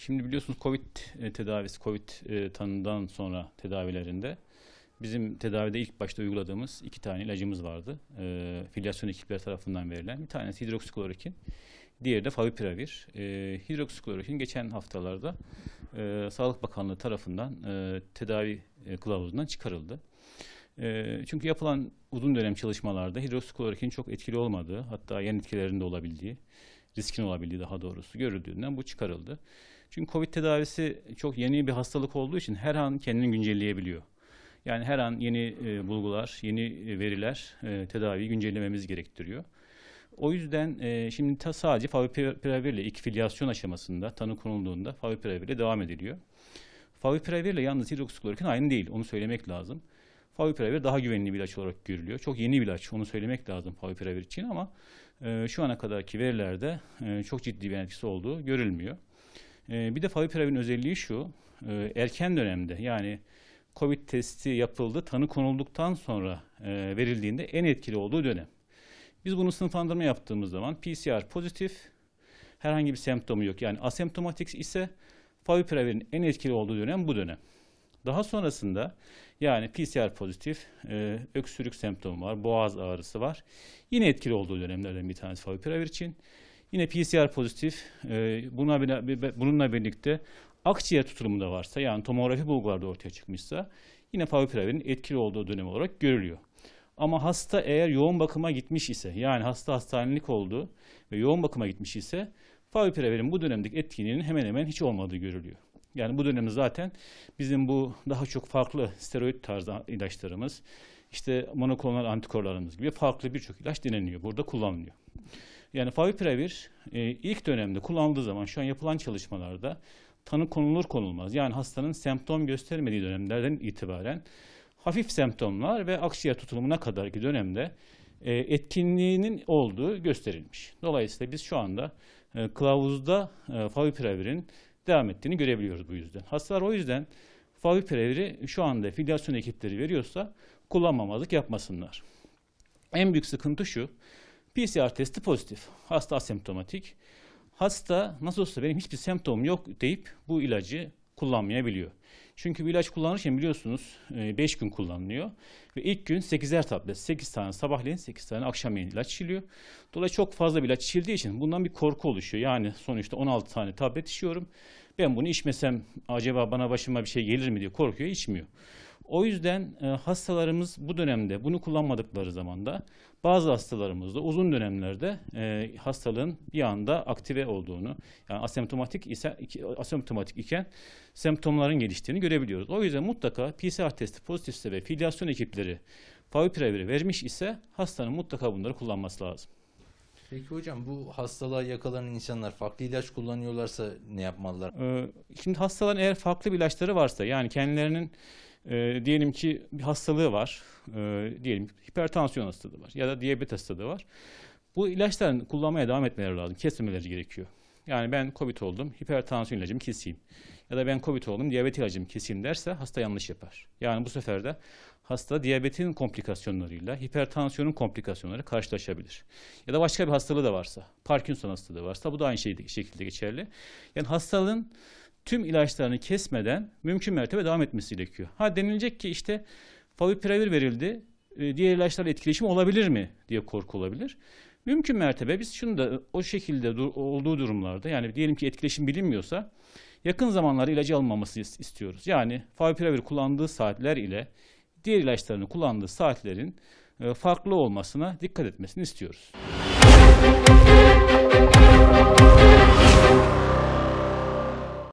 Şimdi biliyorsunuz Covid tedavisi, Covid tanıdan sonra tedavilerinde bizim tedavide ilk başta uyguladığımız 2 tane ilacımız vardı. Filyasyon ekipleri tarafından verilen. Bir tanesi hidroksiklorokin, diğeri de favipiravir. Hidroksiklorokin geçen haftalarda Sağlık Bakanlığı tarafından tedavi kılavuzundan çıkarıldı. Çünkü yapılan uzun dönem çalışmalarda hidroksiklorokin çok etkili olmadığı, hatta yan etkilerinde olabildiği, riskin olabildiği daha doğrusu görüldüğünden bu çıkarıldı. Çünkü Covid tedavisi çok yeni bir hastalık olduğu için her an kendini güncelleyebiliyor. Yani her an yeni bulgular, yeni veriler tedaviyi güncellememiz gerektiriyor. O yüzden şimdi sadece favipiravir ile ilk filyasyon aşamasında tanı konulduğunda favipiravir ile devam ediliyor. Favipiravir ile yalnız hidroksiklorokin aynı değil, onu söylemek lazım. Favipiravir daha güvenli bir ilaç olarak görülüyor. Çok yeni bir ilaç, onu söylemek lazım favipiravir için ama şu ana kadarki verilerde çok ciddi bir etkisi olduğu görülmüyor. Bir de favipiravirin özelliği şu, erken dönemde yani Covid testi yapıldı, tanı konulduktan sonra verildiğinde en etkili olduğu dönem. Biz bunu sınıflandırma yaptığımız zaman PCR pozitif, herhangi bir semptomu yok. Yani asemptomatik ise favipiravirin en etkili olduğu dönem bu dönem. Daha sonrasında yani PCR pozitif, öksürük semptomu var, boğaz ağrısı var. Yine etkili olduğu dönemlerden bir tanesi favipiravir için. Yine PCR pozitif, bununla birlikte akciğer tutulumu da varsa yani tomografi bulgularda ortaya çıkmışsa yine favipiravirin etkili olduğu dönem olarak görülüyor. Ama hasta eğer yoğun bakıma gitmiş ise yani hasta hastanelik oldu ve yoğun bakıma gitmiş ise favipiravirin bu dönemdeki etkinliğinin hemen hemen hiç olmadığı görülüyor. Yani bu dönemde zaten bizim bu daha çok farklı steroid tarzı ilaçlarımız, işte monoklonal antikorlarımız gibi farklı birçok ilaç deneniyor. Burada kullanılıyor. Yani favipiravir ilk dönemde kullanıldığı zaman şu an yapılan çalışmalarda tanı konulur konulmaz yani hastanın semptom göstermediği dönemlerden itibaren hafif semptomlar ve akciğer tutulumuna kadarki dönemde etkinliğinin olduğu gösterilmiş. Dolayısıyla biz şu anda kılavuzda favipiravirin devam ettiğini görebiliyoruz bu yüzden. Hastalar o yüzden favipiraviri şu anda filyasyon ekipleri veriyorsa kullanmamazlık yapmasınlar. En büyük sıkıntı şu, PCR testi pozitif, hasta asemptomatik. Hasta nasıl olsa benim hiçbir semptomum yok deyip bu ilacı kullanmayabiliyor. Çünkü bu ilaç kullanırken biliyorsunuz 5 gün kullanılıyor ve ilk gün 8'er tablet, 8 tane sabahleyin 8 tane akşamleyin ilaç içiliyor. Dolayısıyla çok fazla bir ilaç içildiği için bundan bir korku oluşuyor. Yani sonuçta 16 tane tablet içiyorum. Ben bunu içmesem acaba bana başıma bir şey gelir mi diye korkuyor, içmiyor. O yüzden hastalarımız bu dönemde bunu kullanmadıkları zaman da bazı hastalarımızda uzun dönemlerde hastalığın bir anda aktive olduğunu yani asemptomatik iken semptomların geliştiğini görebiliyoruz. O yüzden mutlaka PCR testi pozitifse ve filyasyon ekipleri favipiraviri vermiş ise hastanın mutlaka bunları kullanması lazım. Peki hocam bu hastalığa yakalanan insanlar farklı ilaç kullanıyorlarsa ne yapmalılar? Şimdi hastaların eğer farklı bir ilaçları varsa yani kendilerinin diyelim ki bir hastalığı var, diyelim hipertansiyon hastalığı var ya da diyabet hastalığı var. Bu ilaçların kullanmaya devam etmeleri lazım, kesmemeleri gerekiyor. Yani ben Covid oldum, hipertansiyon ilacımı keseyim. Ya da ben Covid oldum, diyabet ilacımı keseyim derse hasta yanlış yapar. Yani bu sefer de hasta diyabetin komplikasyonlarıyla, hipertansiyonun komplikasyonları karşılaşabilir. Ya da başka bir hastalığı da varsa, Parkinson hastalığı varsa bu da aynı şekilde geçerli. Yani hastalığın tüm ilaçlarını kesmeden mümkün mertebe devam etmesi gerekiyor. Ha denilecek ki işte favipiravir verildi, diğer ilaçlarla etkileşim olabilir mi diye korku olabilir. Mümkün mertebe biz şunu da o şekilde olduğu durumlarda yani diyelim ki etkileşim bilinmiyorsa yakın zamanlarda ilacı alınmaması istiyoruz. Yani favipiravir kullandığı saatler ile diğer ilaçlarını kullandığı saatlerin farklı olmasına dikkat etmesini istiyoruz.